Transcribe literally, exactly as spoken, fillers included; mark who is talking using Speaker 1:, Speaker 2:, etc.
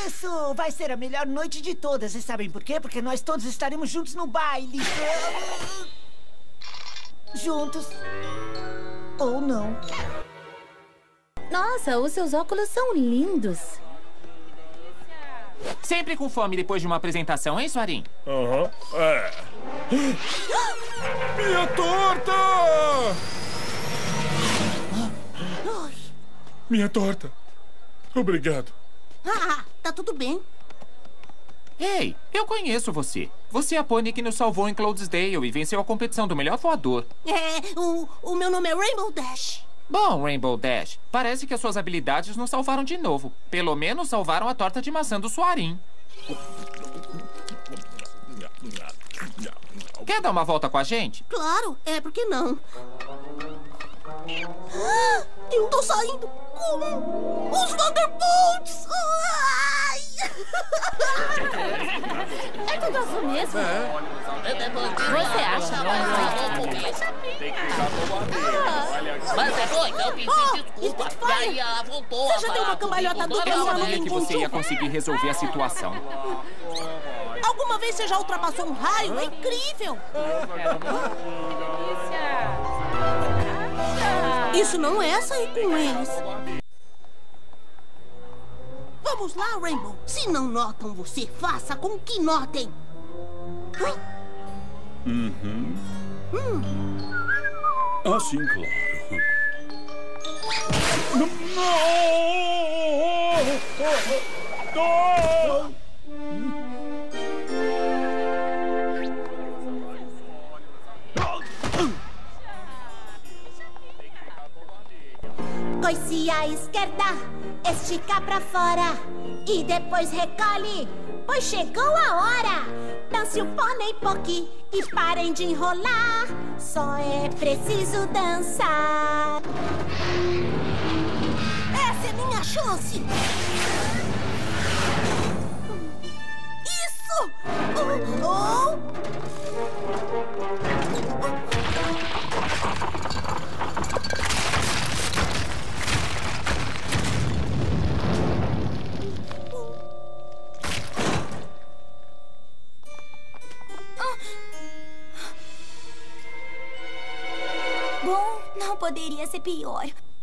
Speaker 1: Isso! Vai ser a melhor noite de todas. E sabem por quê? Porque nós todos estaremos juntos no baile. Juntos. Ou não.
Speaker 2: Nossa, os seus óculos são lindos.
Speaker 3: Sempre com fome depois de uma apresentação, hein, Soarin?
Speaker 4: Aham. Uhum. É. Minha torta! Minha torta. Obrigado.
Speaker 5: Ah, tá tudo bem.
Speaker 3: Ei, eu conheço você. Você é a pônei que nos salvou em Cloudsdale e venceu a competição do melhor voador.
Speaker 5: É, o, o meu nome é Rainbow Dash.
Speaker 3: Bom, Rainbow Dash, parece que as suas habilidades nos salvaram de novo. Pelo menos salvaram a torta de maçã do Soarin. Quer dar uma volta com a gente?
Speaker 5: Claro, é, por que não? Ah, eu tô saindo com os Thunderbolts! Ai!
Speaker 2: É tudo azul mesmo?
Speaker 4: É.
Speaker 2: Você acha?
Speaker 6: Mas é bom, então pedi
Speaker 5: Oh,
Speaker 6: desculpa.
Speaker 5: Spitfire!
Speaker 6: E aí ela voltou
Speaker 5: Você
Speaker 6: a
Speaker 5: já deu
Speaker 6: falar
Speaker 5: uma cambalhota
Speaker 6: comigo
Speaker 5: dupla
Speaker 6: toda
Speaker 5: no
Speaker 6: hora.
Speaker 5: ano
Speaker 3: Sabia que você ia conseguir resolver a situação.
Speaker 5: Alguma vez você já ultrapassou um raio? É incrível! Isso não é sair com eles. Vamos lá, Rainbow. Se não notam você, faça com que notem. Hã?
Speaker 4: Uhum.
Speaker 5: Hum.
Speaker 4: Ah, sim, claro. Não! Não!
Speaker 7: Coice à esquerda, estica pra fora e depois recolhe, pois chegou a hora. Dance o pônei poque e parem de enrolar, só é preciso dançar.
Speaker 5: Essa é minha chance. Isso! Oh, oh.
Speaker 7: Bom, não poderia ser pior.